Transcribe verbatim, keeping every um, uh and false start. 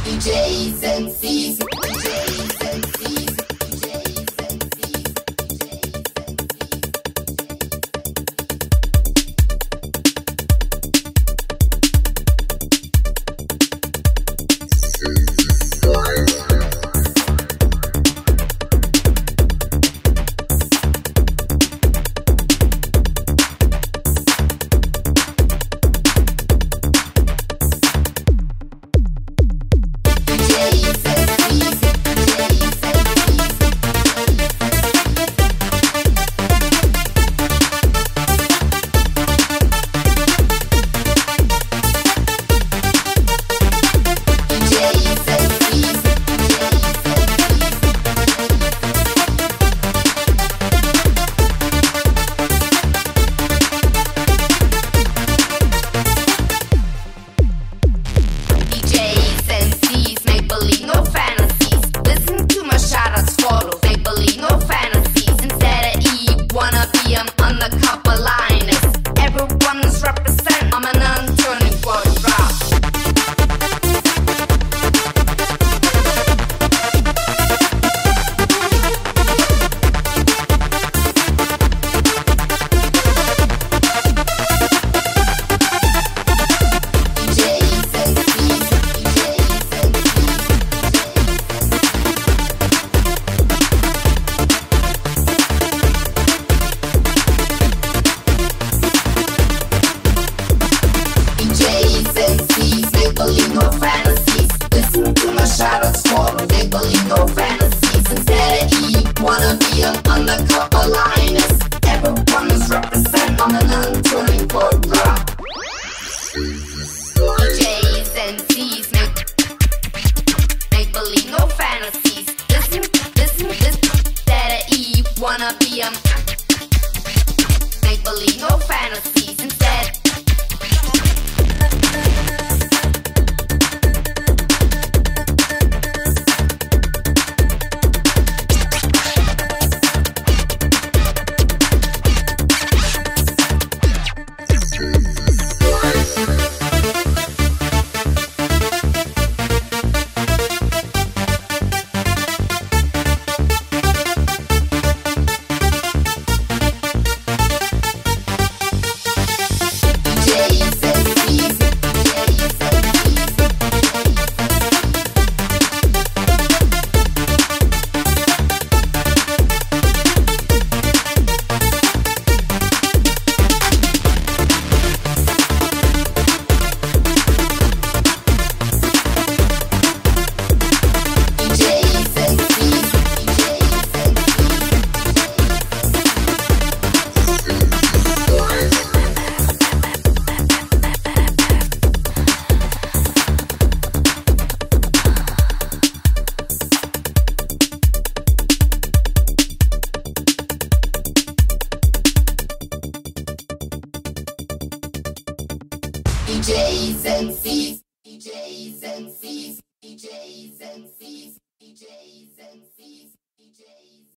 D Js and Cs, D Js and Cs, D Js and believe no fantasies. Listen to my shadows follow. They believe no fantasies. Instead of eat, wanna be an undercover lioness. Everyone is represent on an unturning photograph. D Js and Cs make, make believe no fantasies. Listen, listen, listen. Instead of eat, wanna be a make believe no fantasies. Instead. D Js and Cs, D Js and Cs, D Js and Cs, D Js and Cs, D Js.